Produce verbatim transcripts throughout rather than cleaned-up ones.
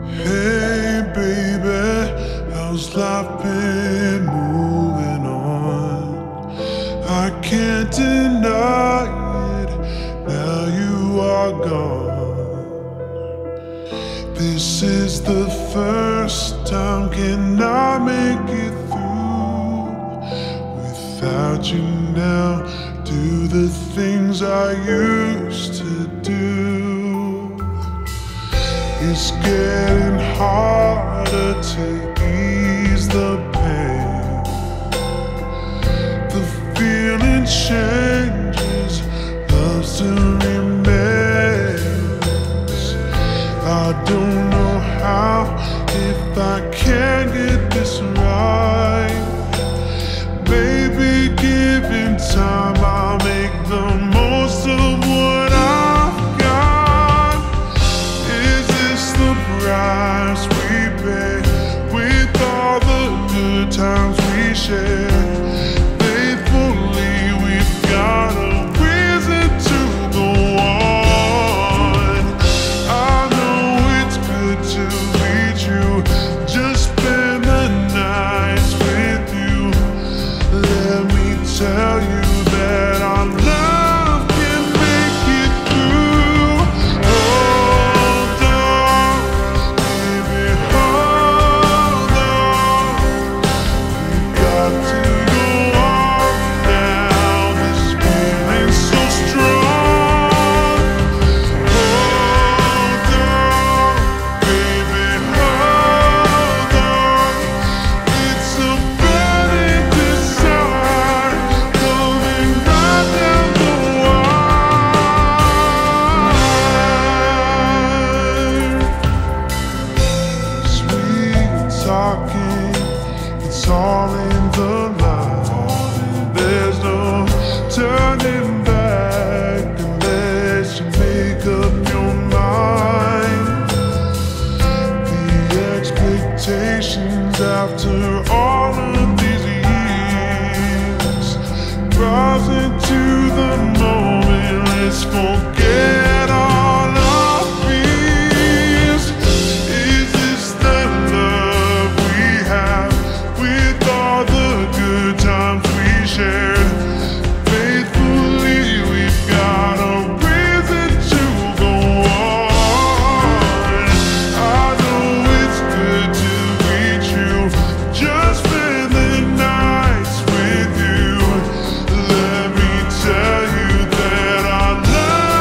Hey baby, how's life been moving on? I can't deny it, now you are gone. This is the first time, can I make it through without you now? Do the things I used to do. It's getting harder to ease the pain. The feeling changes, loves to remains. I don't know how, if I can get this right. Maybe given time, I'll make the most of what I've got. Is this the price we pay with all the good times we share? Faithfully, we've got a reason to go on. I know it's good to be true, just spend the nights with you. Let me tell you that our love can make it through. Hold on, baby, hold on. We've got to go on now. This feeling's so strong. Hold on, baby, hold on. It's a burning desire coming right down the wire. Sweet talking, it's all in the line. There's no turning back unless you make up your mind. The expectations after all of these years, rising to the moment, let's forget all our fears. Is this the love we have with all the good times we shared? Faithfully, we've got a reason to go on. I know it's good to be true, just spend the nights with you. Let me tell you that our love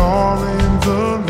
all in the